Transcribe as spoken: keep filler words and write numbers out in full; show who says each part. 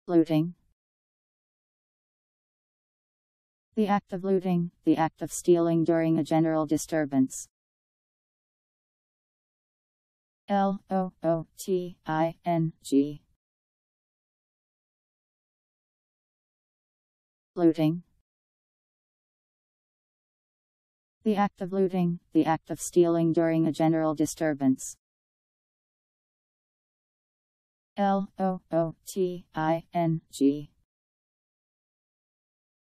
Speaker 1: Looting. The act of looting, the act of stealing during a general disturbance. L O O T I N G. Looting. The act of looting, the act of stealing during a general disturbance. L O O T I N G.